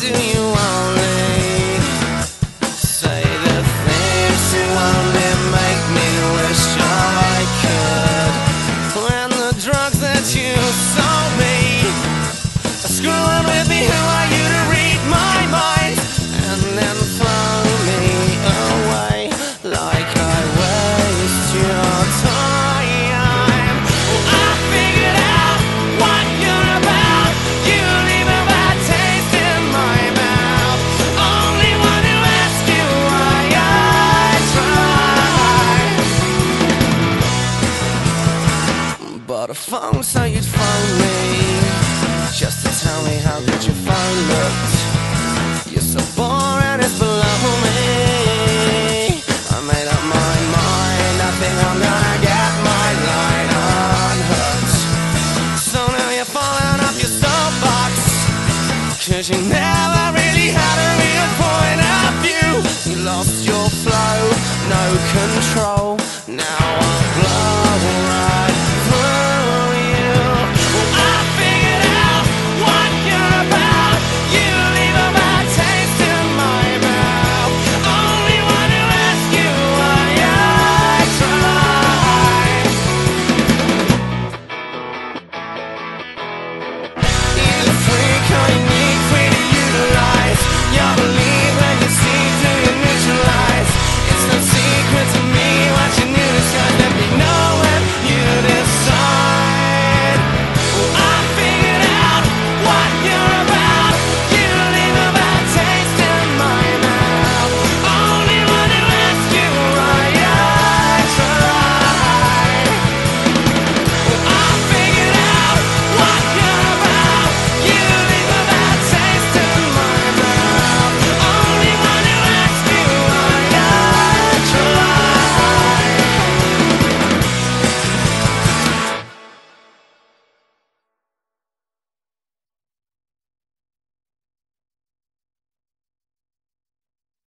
do you only say the things to only make me wish I could? When the drugs that you sold me are screwing with me, who are you to read my mind and then throw me away like I waste your time? I figured out what you're about. You leave a bad taste in my mouth. Only want to ask you why I try. But a phone so you'd phone me just to tell me how good your phone looked. You're so boring, it's below me. I made up my mind, I think I'm gonna get my line unhooked. So now you're falling off your soapbox, 'cause you never